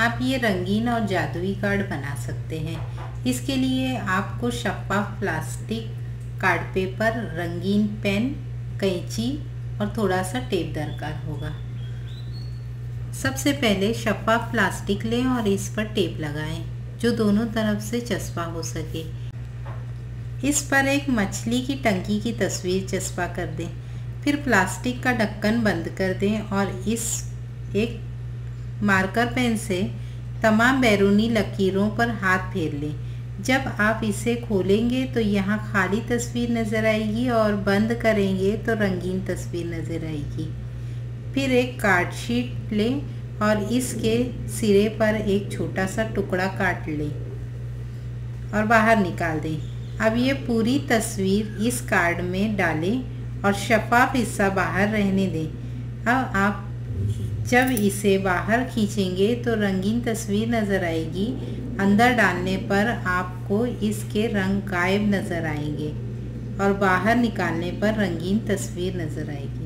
आप ये रंगीन और जादुई कार्ड बना सकते हैं। इसके लिए आपको शफ़ाफ प्लास्टिक, कार्ड पेपर, रंगीन पेन, कैंची और थोड़ा सा टेप दरकार होगा। सबसे पहले शफ़ाफ प्लास्टिक लें और इस पर टेप लगाएं जो दोनों तरफ से चस्पा हो सके। इस पर एक मछली की टंकी की तस्वीर चस्पा कर दें। फिर प्लास्टिक का ढक्कन बंद कर दें और इस एक मार्कर पेन से तमाम बैरूनी लकीरों पर हाथ फेर लें। जब आप इसे खोलेंगे तो यहाँ खाली तस्वीर नज़र आएगी और बंद करेंगे तो रंगीन तस्वीर नज़र आएगी। फिर एक कार्ड शीट लें और इसके सिरे पर एक छोटा सा टुकड़ा काट लें और बाहर निकाल दें। अब ये पूरी तस्वीर इस कार्ड में डालें और शफ़ाफ हिस्सा बाहर रहने दें। अब आप जब इसे बाहर खींचेंगे तो रंगीन तस्वीर नज़र आएगी। अंदर डालने पर आपको इसके रंग गायब नज़र आएंगे और बाहर निकालने पर रंगीन तस्वीर नज़र आएगी।